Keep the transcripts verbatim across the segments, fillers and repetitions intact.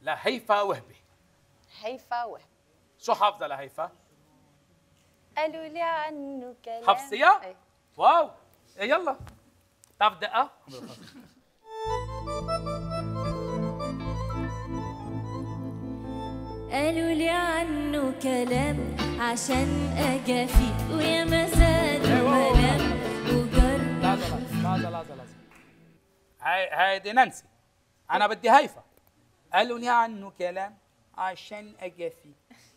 لهيفا وهبي. هيفا وهبي. شو حافظة لهيفا؟ قالوا لي عنه كلام. حافظيها؟ ايه. واو، إيه يلا. بتعرف دقة؟ قالوا لي عنه كلام عشان اجافي ويا ما زاد ملام وجرب. لحظة لحظة لحظة لحظة. هاي هاي نانسي. أنا بدي هيفا. قالوا لي عنه كلام عشان أجافي.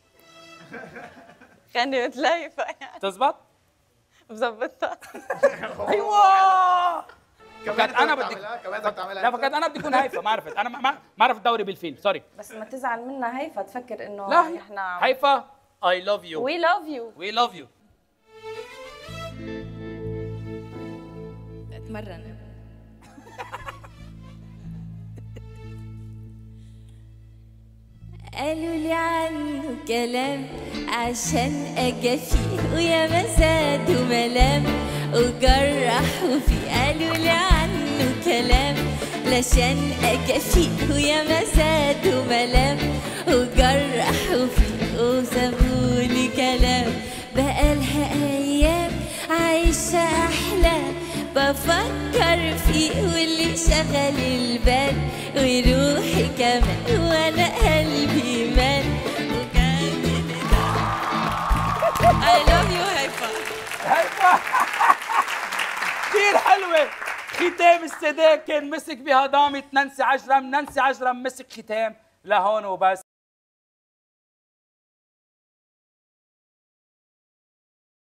غني مثل هيفا يعني. تزبط؟ مظبطها. أيوه. فكانت انا بدي كمان بدك تعملها. لا فكانت انا بدي اكون هيفا، ما عرفت انا ما ما عرفت الدوري بالفيلم، سوري. بس ما تزعل منا هيفا، تفكر انه لا نحن هيفا I love you. We love you. We love you. اتمرن. قالوا لي عنه كلام عشان اجافيه ويا ما زاد ملام وجرحوا فيه. قالوا لي عنه كلام لشان اجافيه ويا ما زاد ملام وجرحوا فيه وسابولي كلام. بقالها ايام عايشه احلام بفكر فيه واللي شغل البال وروحي كمان وانا قلبي مال وكان I love you هيفا. هيفا كثير حلوة. ختام السداد كان مسك بهضامة نانسي عجرم، نانسي عجرم مسك ختام لهون وبس.